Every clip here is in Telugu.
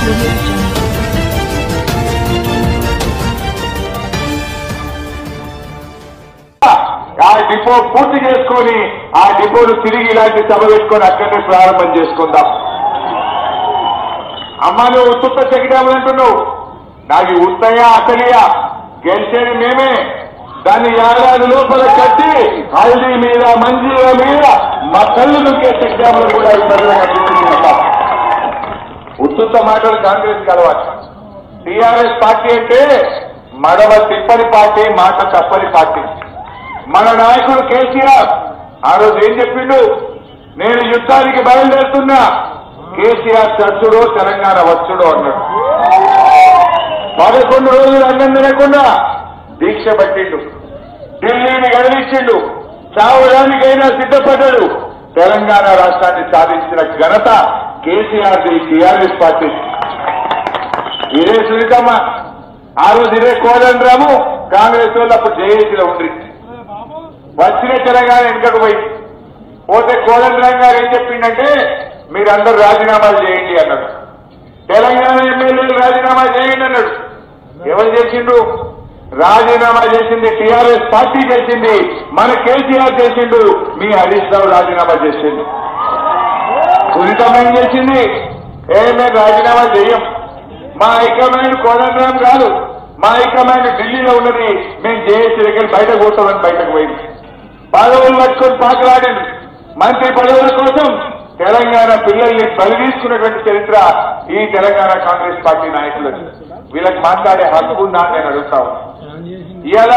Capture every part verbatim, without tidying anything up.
ఆ డిపో పూర్తి చేసుకొని ఆ డిపోను తిరిగి ఇలాంటి సభ పెట్టుకొని అక్కడనే ప్రారంభం చేసుకుందాం. అమ్మ నువ్వు ఉత్తుత్త చెక్కిడామని అంటున్నావు, నాకు ఉత్తయా అసలియా గెలిచేది మేమే. దాన్ని ఏడాది లోపల కట్టి హల్దీ మీద మంజీల మీద మా కళ్ళు నొక్కే చెక్కిడామని కూడా ఉత్తుత్త మాటలు కాంగ్రెస్ కలవాలి. టీఆర్ఎస్ పార్టీ అంటే మడవ తిప్పని పార్టీ, మాట తప్పని పార్టీ. మన నాయకుడు కేసీఆర్ ఆ రోజు ఏం చెప్పిండు, నేను యుద్ధానికి బయలుదేరుతున్నా, కేసీఆర్ చచ్చుడో తెలంగాణ వచ్చుడో అన్నాడు. పదకొండు రోజులు అన్నం తినకుండా దీక్ష పట్టిండు, ఢిల్లీని గదిలిచ్చిండు, చావడానికైనా సిద్ధపడ్డాడు. తెలంగాణ రాష్ట్రాన్ని సాధించిన ఘనత కేసీఆర్ ది, టీఆర్ఎస్ పార్టీ. ఇదే సునీతమ్మ ఆ రోజు, ఇదే కోదండరాము కాంగ్రెస్ వాళ్ళు అప్పుడు జేఏసీలో ఉండి వచ్చిన తెలంగాణ వెనుకకు పోయి పోతే కోదండరాం గారు ఏం చెప్పిండంటే మీరందరూ రాజీనామాలు చేయండి అన్నాడు. తెలంగాణ ఎమ్మెల్యేలు రాజీనామా చేయండి అన్నాడు. ఎవరు చేసిండు? రాజీనామా చేసింది టీఆర్ఎస్ పార్టీ చేసింది, మన కేసీఆర్ చేసిండు, మీ హరీష్ రావు రాజీనామా చేసింది. సునీతమ్మ ఏం చేసింది, ఏ మేము రాజీనామా చేయం, మా హైకమాండ్ కోదండరాం కాదు, మా హైకమాండ్ ఢిల్లీలో ఉన్నది, మేము జేఏసీ దగ్గర బయటకు పోతామని బయటకు పోయింది. పదవులు పట్టుకొని పాకలాడింది. మంత్రి పదవుల కోసం తెలంగాణ పిల్లల్ని బలి తీసుకున్నటువంటి చరిత్ర ఈ తెలంగాణ కాంగ్రెస్ పార్టీ నాయకులది. వీళ్ళకి మాట్లాడే హక్కు ఉందా అని నేను అడుగుతాను. ఇవాళ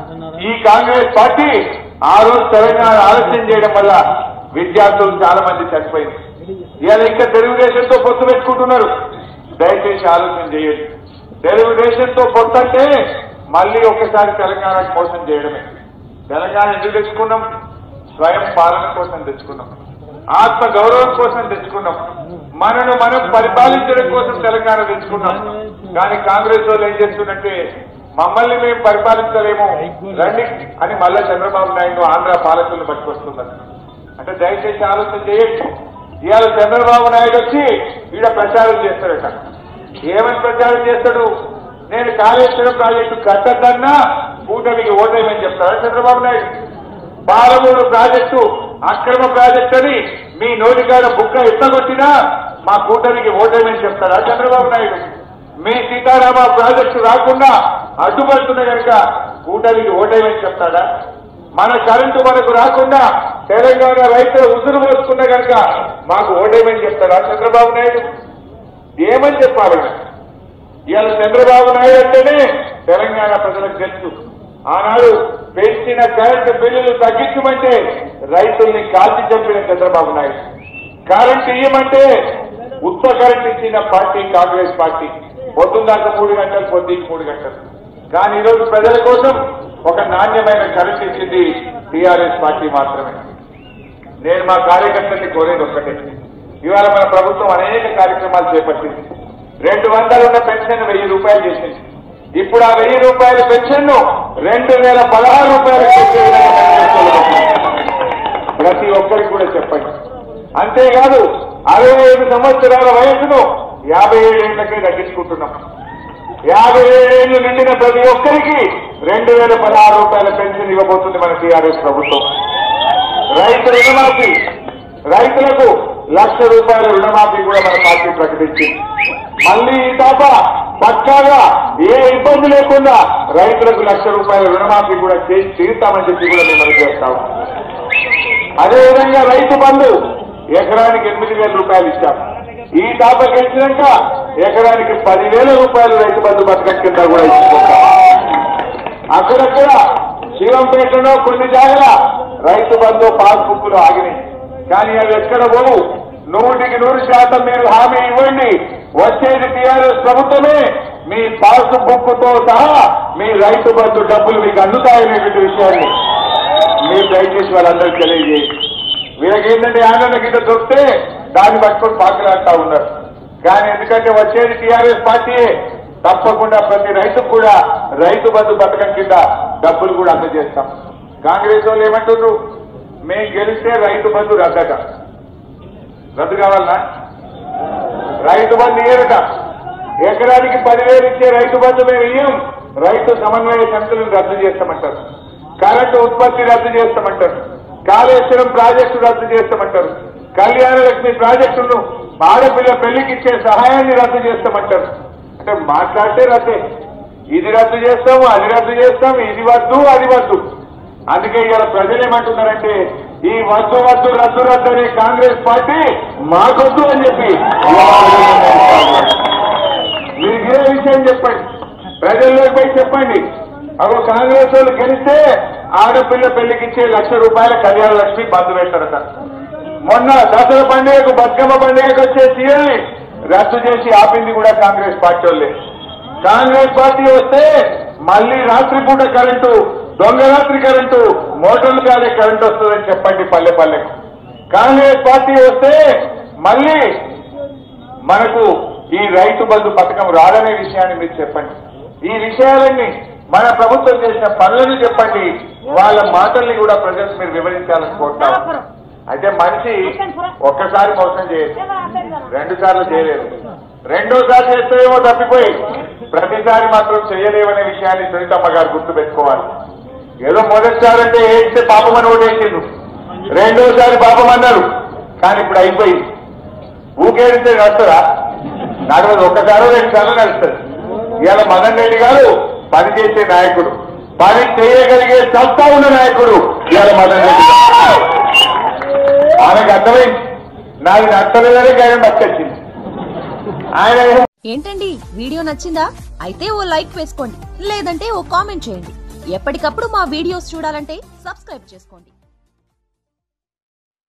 ఈ కాంగ్రెస్ పార్టీ ఆ రోజు తెలంగాణ ఆలస్యం చేయడం వల్ల విద్యార్థులు చాలా మంది చనిపోయింది. ఇవాళ ఇంకా తెలుగుదేశంతో పొత్తు పెట్టుకుంటున్నారు. దయచేసి ఆలోచన చేయండి. తెలుగుదేశంతో పొత్తు అంటే మళ్ళీ ఒక్కసారి తెలంగాణకు మోసం చేయడమే. తెలంగాణ ఎందుకు తెచ్చుకున్నాం? స్వయం పాలన కోసం తెచ్చుకున్నాం, ఆత్మ గౌరవం కోసం తెచ్చుకున్నాం, మనను మనం పరిపాలించడం కోసం తెలంగాణ తెచ్చుకున్నాం. కానీ కాంగ్రెస్ వాళ్ళు ఏం చేస్తుందంటే మమ్మల్ని మేము పరిపాలించలేము రండి అని మళ్ళా చంద్రబాబు నాయుడు ఆంధ్ర పాలకులను పట్టుకొస్తున్నారు. అంటే దయచేసి ఆలోచన చేయండి. ఇవాళ చంద్రబాబు నాయుడు వచ్చి ఈడ ప్రచారం చేస్తాడట. ఏమని ప్రచారం చేస్తాడు? నేను కాళేశ్వరం ప్రాజెక్టు కట్టద్దన్నా కూటమికి ఓటేమని చెప్తారా చంద్రబాబు నాయుడు? పాలమూరు ప్రాజెక్టు అక్రమ ప్రాజెక్టు అని మీ నోటికాడ బుక్క ఎత్తగొట్టినా మా కూటమికి ఓటేమని చెప్తారా చంద్రబాబు నాయుడు? మీ సీతారామ ప్రాజెక్టు రాకుండా అడ్డుపడుతున్న కనుక కూటమికి ఓటేమని చెప్తాడా? మన కరెంటు మనకు రాకుండా తెలంగాణ రైతులు ఉసురు పోసుకున్న కనుక మాకు ఓటేమని చెప్తారా చంద్రబాబు నాయుడు? ఏమని చెప్పాలి? ఇవాళ చంద్రబాబు నాయుడు అంటేనే తెలంగాణ ప్రజలకు తెలుసు. ఆనాడు పెంచిన కరెంటు బిల్లులు తగ్గించమంటే రైతుల్ని కాల్చి చంపిన చంద్రబాబు నాయుడు. కరెంటు ఇయ్యమంటే ఉత్త కరెంటు ఇచ్చిన పార్టీ కాంగ్రెస్ పార్టీ. పొద్దున్నాక మూడు గంటలు, పొద్దుకి మూడు గంటలు. కానీ ఈరోజు ప్రజల కోసం ఒక నాణ్యమైన కరెంటు ఇచ్చింది టీఆర్ఎస్ పార్టీ మాత్రమే. నేను మా కార్యకర్తల్ని కోరేది ఒక్కటే, ఇవాళ మన ప్రభుత్వం అనేక కార్యక్రమాలు చేపట్టింది. రెండు వందలు ఉన్న పెన్షన్ వెయ్యి రూపాయలు చేసింది. ఇప్పుడు ఆ వెయ్యి రూపాయల పెన్షన్ ను రెండు వేల పదహారు రూపాయలు ప్రతి ఒక్కరికి కూడా చెప్పండి. అంతేకాదు అరవై ఐదు సంవత్సరాల వయసును యాభై ఏడేళ్లకే తగ్గించుకుంటున్నాం. యాభై ఏడేళ్లు నిండిన ప్రతి ఒక్కరికి రెండు వేల పదహారు రూపాయల పెన్షన్ ఇవ్వబోతుంది మన టీఆర్ఎస్ ప్రభుత్వం. రైతు రుణమాఫీ, రైతులకు లక్ష రూపాయల రుణమాఫీ కూడా మన పార్టీ ప్రకటించింది. మళ్లీ ఈ తాప పక్కాగా ఏ ఇబ్బంది లేకుండా రైతులకు లక్ష రూపాయల రుణమాఫీ కూడా చేసి తీరుతామని చెప్పి కూడా మేము అమలు చేస్తాము. అదేవిధంగా రైతు బంధు ఎకరానికి ఎనిమిది వేల రూపాయలు ఇచ్చాం. ఈ తాప గెలిచినాక ఎకరానికి పదివేల రూపాయలు రైతు బంధు పథకం కింద కూడా ఇచ్చుకుంటాం. అక్కడక్కడ శివంపేటలో కొన్ని జాగల రైతు బంధు పాస్బుక్లు ఆగినాయి. కానీ అవి ఎక్కడ పోవు. నూటికి నూరు శాతం మీరు హామీ ఇవ్వండి, వచ్చేది టీఆర్ఎస్ ప్రభుత్వమే, మీ పాస్బుక్ తో సహా మీ రైతు బంధు డబ్బులు మీకు అందుతాయనేటువంటి విషయాన్ని మీరు దయచేసి వాళ్ళందరికీ తెలియజేయండి. వీళ్ళకి ఏంటంటే ఆనంద గిట్ట దొరికితే దాన్ని పట్టుకొని పాకులాడుతూ ఉన్నారు. కానీ ఎందుకంటే వచ్చేది టీఆర్ఎస్ పార్టీయే, తప్పకుండా ప్రతి రైతుకు కూడా రైతు బంధు పథకం కింద డబ్బులు కూడా అందజేస్తాం. కాంగ్రెస్ వాళ్ళు ఏమంటున్నారు, మేము గెలిస్తే రైతు బంధు రద్దట. రద్దు కావాలన్నా? రైతు బంధు ఏరట. ఎకరానికి పదివేలు ఇచ్చే రైతు బంధు మేము ఇయ్యం, రైతు సమన్వయ సమితులను రద్దు చేస్తామంటారు, కరెంటు ఉత్పత్తి రద్దు చేస్తామంటారు, కాళేశ్వరం ప్రాజెక్టు రద్దు చేస్తామంటారు, కళ్యాణ లక్ష్మి ప్రాజెక్టును ఆడపిల్ల పెళ్లికి ఇచ్చే సహాయాన్ని రద్దు చేస్తామంటారు. అంటే మాట్లాడితే రద్దే, ఇది రద్దు చేస్తాము అది రద్దు చేస్తాం, ఇది వద్దు అది వద్దు. అందుకే ఇవాళ ప్రజలు ఏమంటున్నారంటే ఈ వద్దు వద్దు రద్దు రద్దు అనే కాంగ్రెస్ పార్టీ మాకొద్దు అని చెప్పి మీరు ఇదే విషయం చెప్పండి, ప్రజల్లోకి పోయి చెప్పండి. అగో కాంగ్రెస్ వాళ్ళు గెలిస్తే ఆడపిల్ల పెళ్లికి ఇచ్చే లక్ష రూపాయల కళ్యాణ లక్ష్మి బంద్ పెట్టారట. మొన్న దసరా పండుగకు బతుకమ్మ పండుగకు వచ్చే సీఎల్ని రద్దు చేసి ఆపింది కూడా కాంగ్రెస్ పార్టీ వాళ్ళే. కాంగ్రెస్ పార్టీ వస్తే మళ్లీ రాత్రిపూట కరెంటు, దొంగరాత్రి కరెంటు, మోటార్లు కాలే కరెంటు వస్తుందని చెప్పండి పల్లె పల్లెకు. కాంగ్రెస్ పార్టీ వస్తే మళ్లీ మనకు ఈ రైతు బంధు పథకం రాదనే విషయాన్ని మీరు చెప్పండి. ఈ విషయాలన్నీ మన ప్రభుత్వం చేసిన పనులను చెప్పండి, వాళ్ళ మాటల్ని కూడా ప్రజలకు మీరు వివరించాలని కోరుతారు. అయితే మనిషి ఒక్కసారి మోసం చేయలేదు, రెండు సార్లు చేయలేదు, రెండోసారి చేస్తేమో తప్పిపోయి ప్రతిసారి మాత్రం చేయలేవనే విషయాన్ని సునీతమ్మ గారు గుర్తు పెట్టుకోవాలి. ఏదో మొదటిసారి అంటే ఏడిస్తే పాపం అని ఓటేసిండు, రెండోసారి పాపం అన్నారు, కానీ ఇప్పుడు అయిపోయింది. ఊకేడితే నడుస్తారా? నడవదు, ఒక్కసారో రెండు సార్లు నడుస్తుంది. ఇవాళ మదన్ రెడ్డి గారు పనిచేసే నాయకుడు, పని చేయగలిగే సత్తా ఉన్న నాయకుడు ఇవాళ మదన్ రెడ్డి గారు. ఆయనకు అర్థమైంది నాది నచ్చలేదని ఆయన బతికొచ్చింది. ఆయన ఏంటండి వీడియో నచ్చిందా? అయితే ఓ లైక్ వేసుకోండి, లేదంటే ఓ కామెంట్ చేయండి. ఎప్పటికప్పుడు మా వీడియోస్ చూడాలంటే సబ్స్క్రైబ్ చేసుకోండి.